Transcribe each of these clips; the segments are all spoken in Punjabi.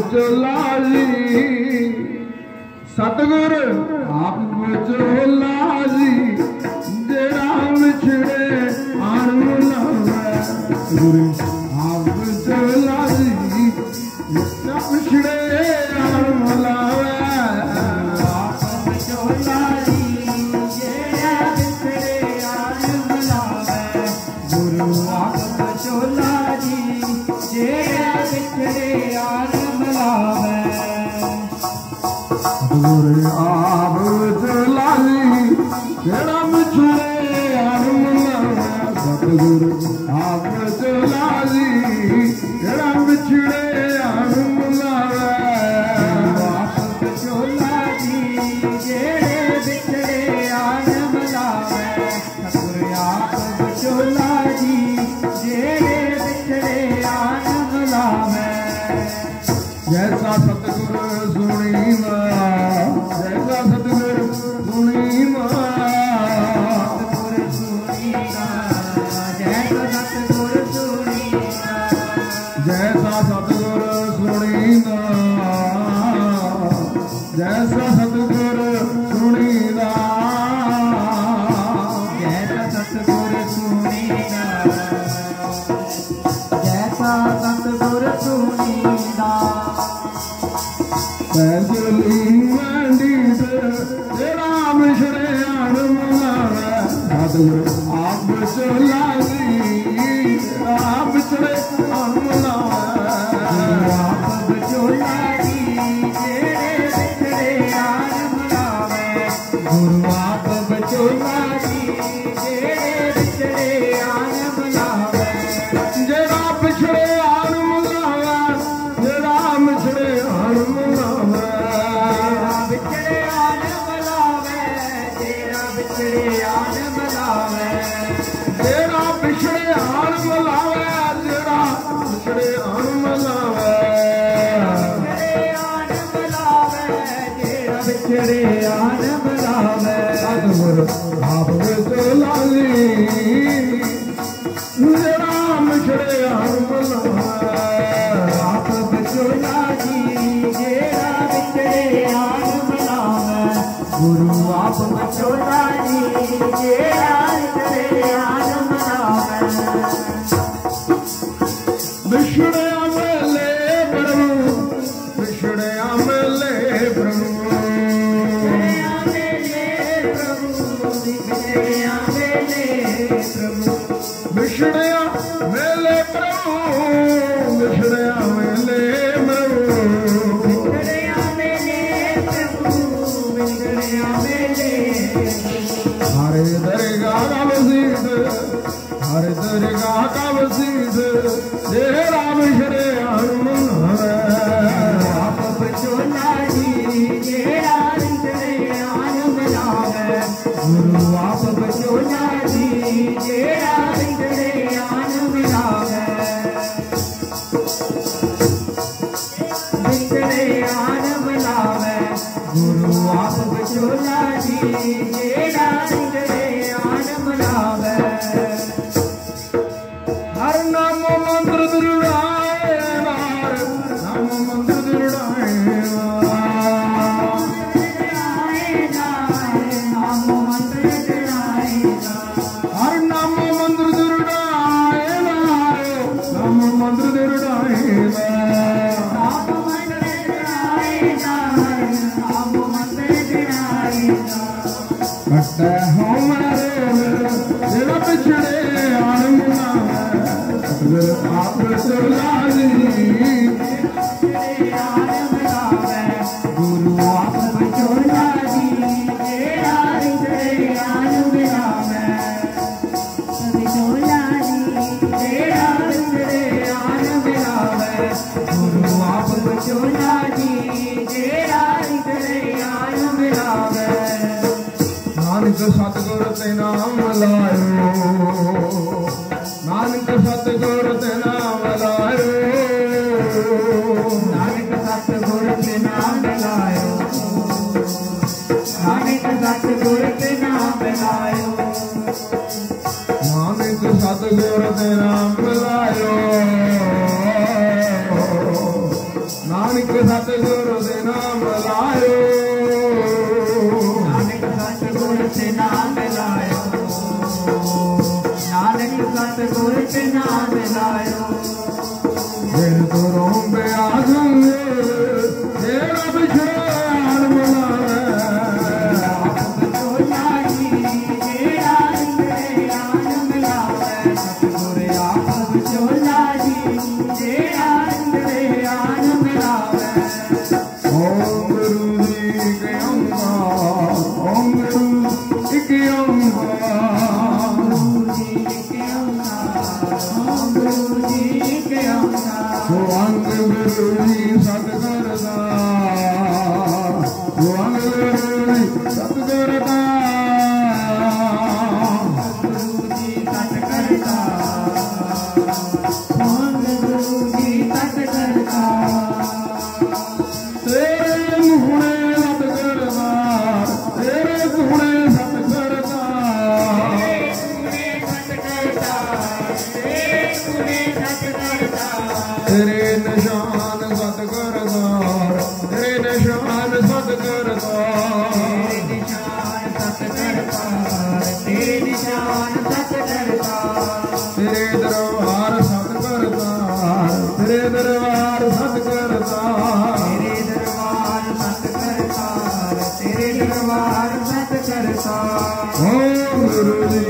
ਵਿਚੋਲਾ ਜੀ ਸਤਿਗੁਰ ਆਪ ਵਿਚੋਲਾ ਜੀ ਜਿਹੜਾ ਵਿਛੜੇ ਆਣ ਮਿਲਾਵੇ ਗੁਰੂ ਆਪ ਵਿਚੋਲਾ ਜੀ ਜਿਹੜਾ ਵਿਛੜੇ ਆਣ ਮਿਲਾਵੇ ਆਪ ਵਿਚੋਲਾ ਜੀ ਜਿਹੜਾ ਵਿਛੜੇ ਆਣ ਮਿਲਾਵੇ ਗੁਰੂ ਆਪ ਵਿਚੋਲਾ ਜੀ ਜਿਹੜਾ ਵਿਛੜੇ ਆਣ ਮਿਲਾਵੇ ਗੁਰੂ ਆਪ ਵਿਚੋਲਾ ਜੀ ਜਿਹੜਾ ਵਿਛੜੇ ਆਣ ਮਿਲਾਵੇ ਸਤਿਗੁਰੂ ਆਪ ਵਿਚੋਲਾ ਜੀ ਜਿਹੜਾ ਵਿਛੜੇ ਆਣ ਮਿਲਾਵੇ ਆਪ ਵਿਚੋਲਾ ਜੀ ਜਿਹੜੇ ਵਿਛੜੇ ਆਣ ਮਿਲਾਵੇ ਸਤਿਗੁਰੂ ਆਪ ਵਿਚੋਲਾ ਜੀ ਜਿਹੜੇ ਵਿਛੜੇ ਆਣ ਮਿਲਾਵੇ ਜੈਸਾ ਸਤਿਗੁਰ ਸੁਣੀ ਜੈਸਾ ਸਤਿਗੁਰ ਸੁਣੀ ਸਤਿਗੁਰ ਸੁਣੀ ਜੈਸਾ ਸਤਿਗੁਰ ਸੁਣੀ ਜੈਸਾ ਸਤਿਗੁਰ ਸੁਣੀ ਜੈਸਾ ਸਤਿਗੁਰ ਸੁਣੀ ਜੈਸਾ ਸਤਿਗੁਰ ਸੁਣੀ ਜੈਸਾ ਸਤਿਗੁਰ ਸੁਣੀ ਪੈਸਲੀ ਮੰਡੀਤ ਜਿਹੜਾ ਵਿਛੜੇ ਆਣ ਮਿਲਾਵੇ ਸਤਿਗੁਰੂ ਆਪ ਵਿਚੋਲਾ ਜੀ ਆਪ ਵਿਛੜੇ ਆਣ ਮਿਲਾਵੇ ਆਪ ਵਿਚੋਲਾ ਜੀ ਜਿਹੜੇ ਵਿਛੜੇ ਆਣ ਮਿਲਾਵੇ ਗੁਰੂ ਆਪ ਵਿਚੋਲਾ ਜੀ ਜਿਹੜੇ ਵਿਛੜੇ ਆਣ ਮਿਲਾਵੇ ਜਿਹੜਾ ਵਿਛੜੇ ਆਣ ਮਿਲਾਵੇ ਜਿਹੜਾ ਵਿਛੜੇ ਆਣ ਮਿਲਾਵੇ ਵਿਛੜੇ ਆਣ ਮਿਲਾਵੇ ਜਿਹੜਾ ਵਿਛੜੇ ਆਣ ਮਿਲਾਵੇ ਜਿਹੜਾ ਵਿਛੜੇ ਆਣ ਮਿਲਾਵੇ ਜਿਹੜਾ ਵਿਛੜੇ ਆਣ ਮਿਲਾਵੇ ਵਿਛੜੇ ਆਣ ਮਿਲਾਵੇ ਜਿਹੜਾ ਵਿਛੜੇ ਆਣ ਮਿਲਾਵੇ ਸਤਿਗੁਰ ਆਪ ਵਿਚੋਲਾ ਜੀ ਜਿਹੜਾ ਵਿਛੜੇ ਆਣ ਮਿਲਾਵੇ ਆਪ ਵਿਚੋਲਾ ਜੀ ਜਿਹੜਾ ਵਿਛੜੇ ਆਣ ਮਿਲਾਵੇ ਗੁਰੂ ਆਪ ਵਿਚੋਲਾ ਜੀ ਜਿਹੜਾ ਵਿਛੜੇ ਆਣ ਮਿਲਾਵੇ ਵਿਛੜਿਆ ਵੇਲੇ ਪ੍ਰਭੂ ਵਿਛੜਿਆ ਵੇਲੇ ਪ੍ਰਭੂ ਵਿਛੜਿਆ ਵੇਲੇ ਪ੍ਰਭੂ ਵਿਛੜਿਆ ਵੇਲੇ ਪ੍ਰਭੂ ਵਿਛੜਿਆ ਵੇਲੇ ਪ੍ਰਭੂ ਵਿਛੜਿਆ ਵੇਲੇ ਪ੍ਰਭੂ ਵਿਛੜਿਆ ਵੇਲੇ ਪ੍ਰਭੂ ਵਿਛੜਿਆ ਵੇਲੇ ਹਰੇ ਦਰਗਾਹ ਦਾ ਵਸੀਤ ਹਰੇ ਦਰਗਾਹ ਦਾ ਵਸੀਤ ਜਿਹੜਾ ਵਿਛੜੇ ਆਣ ਮਿਲਾਵੇ ਆਪ ਵਿਚੋਲਾ ਜੀ ਜਿਹੜਾ ਵਿਛੜੇ ਆਣ ਮਿਲਾਵੇ ਗੁਰੂ ਆਪ ਵਿਚੋਲਾ ਜੀ ਜਿਹੜਾ ਵਿਛੜੇ ਆਣ ਮਿਲਾਵੇ ਵਿਛੜੇ ਆਣ ਮਿਲਾਵੇ ਗੁਰੂ ਆਪ ਵਿਚੋਲਾ ਜੀ ਜਿਹੜਾ ਵਿਛੜੇ ਆਣ ਮਿਲਾਵੇ ਹਰ ਨਾਮ ਮੰਤਰ ਦ੍ਰਿੜਾਏ ਨਾਮ ਮੰਤਰ ਦ੍ਰਿੜਾਏ ਨਾਮ ਮੰਤਰ ਦ੍ਰਿੜਾਏ ਹਰ ਨਾਮ ਮੰਤਰ ਦ੍ਰਿੜਾਏ ਨਾਮ ਮੰਤਰ ਦ੍ਰਿੜਾਏ ਨਾਮ ਮੰਤਰ ਦ੍ਰਿੜਾਏ ਨਾਮ ਮੰਤਰ ਦ੍ਰਿੜਾਏ ਕੱਟੇ ਹੋ ਮੇਰੇ ਜਿਹੜਾ ਵਿਛੜੇ ਆਣ ਮਿਲਾਵੇ ਸਤਿਗੁਰ ਆਪ ਵਿਚੋਲਾ ਜੀ ਜਿਹੜੇ ਆਣ ਮਿਲਾਵੇ ਗੁਰੂ ਆਪ ਵਿਚੋਲਾ ਜੀ ਜਿਹੜਾ ਵਿਛੜੇ ਆਣ ਮਿਲਾਵੇ ਵਿਚੋਲਾ ਜੀ ਜਿਹੜਾ ਵਿਛੜੇ ਆਣ ਮਿਲਾਵੇ ਗੁਰੂ ਆਪ ਵਿਚੋਲਾ ਜੀ ਜਿਹੜਾ ਵਿਛੜੇ ਆਣ ਮਿਲਾਵੇ ਨਾਨਕ ਸਤਿਗੁਰ ਤੇ ਨਾਮ ਲਾਇਓ ਨਾਨਕ ਸਤਿਗੁਰ ਤੇ ਨਾਮ ਲਾਇਓ ਨਾਨਕ ਸਤਿਗੁਰ ਤੇ ਨਾਮ ਲਾਇਓ ਨਾਨਕ ਸਤਿਗੁਰ ਤੇ ਨਾਮ ਲਾਇਓ ਨਾਨਕ ਸਤਿਗੁਰ ਤੇ ਨਾਮ ਲਾਇਓ ਨਾਨਕ सतगुरु दे नाम लायो नानक सतगुरु से नाम लायो नानक सतगुरु से नाम लायो दिल गुरों पे आजम तेरा बिछान बुलावे चोला जी तेरा आन मिलावे सतगुरु आप चोला जी तेरा आन मिलावे ओम गुरु जी के ओंकार ओम गुरु जी के ओंकार गुरु जी के वो अंग गुरु जी सतगुरु दा वो अंग गुरु जी सतगुरु दा गुरु जी तट करता गुरु जी तट करता तेरे मुहणे सतगुरु दा तेरे मुहणे सतगुरु दा तेरे निशान सतगुरु दा तेरे निशान सतगुरु दा तेरे निशान सत करता तेरे दरबार सतगुरु दा तेरे दरबार सतगुरु दा तेरे दरबार सत करता तेरे दरबार सत करता ओम गुरु जी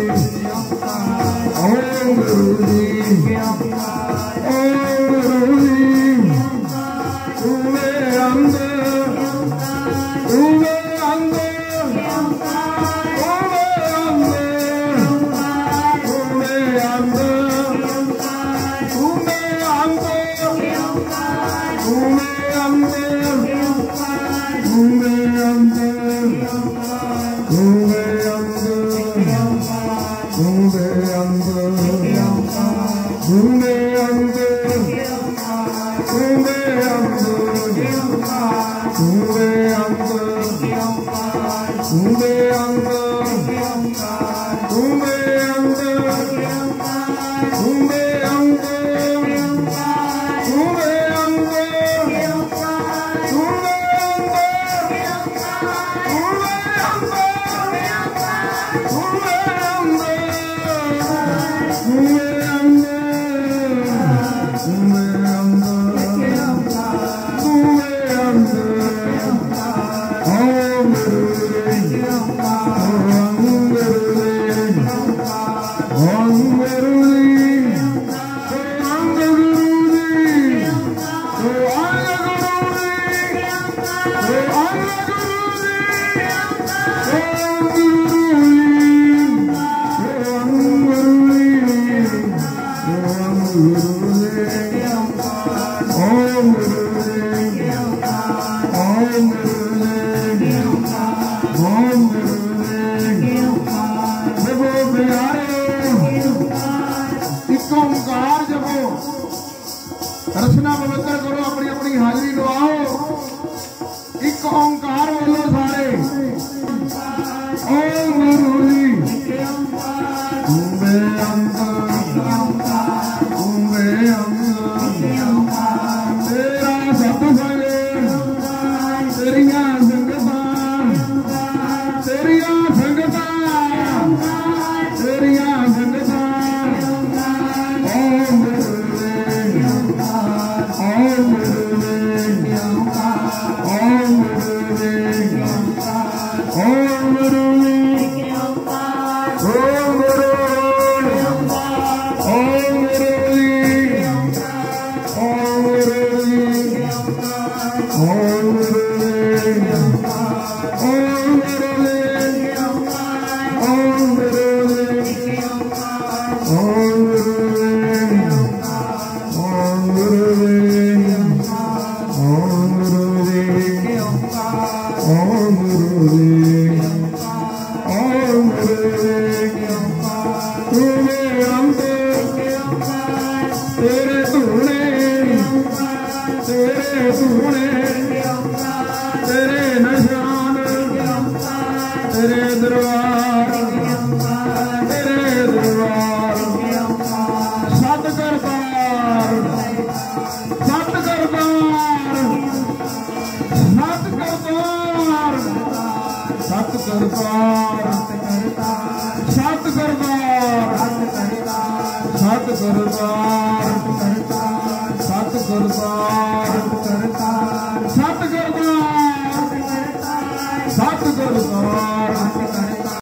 ओम गुरु जी ओम गुरु जी तू मेरे अंदर तू मेरे अंदर तू मेरे अंदर तू मेरे अंदर तू मेरे अंदर तू मेरे अंदर तू मेरे अंदर तू मेरे अंदर Tumbe अंदर tumbe अंदर tumbe अंदर tumbe अंदर tumbe अंदर tumbe रचना पवित्र करो अपनी अपनी हाजरी लवाओ एक ओंकार बोलो सारे ओम गुरु जी तुम्बे अंदर तेरा सत्संग तेरिया संगतां तेरिया संगतां ओम तेरे निशान ਕਰਤਾਰ ਸਤ ਕਰਤਾਰ ਸਤ ਕਰਤਾਰ ਸਤ ਕਰਤਾਰ ਸਤ ਕਰਤਾਰ ਸਤ ਕਰਤਾਰ